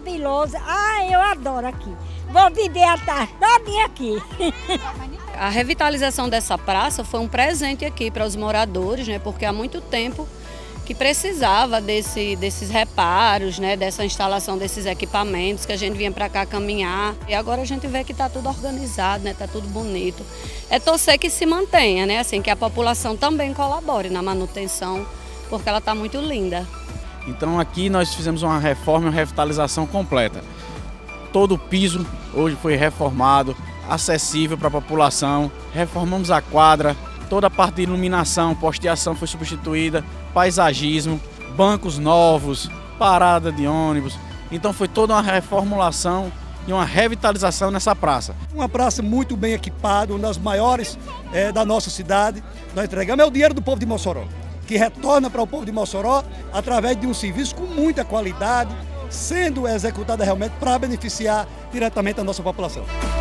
maravilhoso. Ah, eu adoro aqui. Vou viver a tarde todinha aqui. A revitalização dessa praça foi um presente aqui para os moradores, né? Porque há muito tempo que precisava desses reparos, né? Dessa instalação desses equipamentos, que a gente vinha para cá caminhar. E agora a gente vê que está tudo organizado, né? Está tudo bonito. É torcer que se mantenha, né? Assim, que a população também colabore na manutenção, porque ela está muito linda. Então aqui nós fizemos uma reforma e uma revitalização completa. Todo o piso hoje foi reformado, acessível para a população. Reformamos a quadra, toda a parte de iluminação, posteação foi substituída, paisagismo, bancos novos, parada de ônibus. Então foi toda uma reformulação e uma revitalização nessa praça. Uma praça muito bem equipada, uma das maiores da nossa cidade. Nós entregamos o dinheiro do povo de Mossoró, que retorna para o povo de Mossoró através de um serviço com muita qualidade, sendo executada realmente para beneficiar diretamente a nossa população.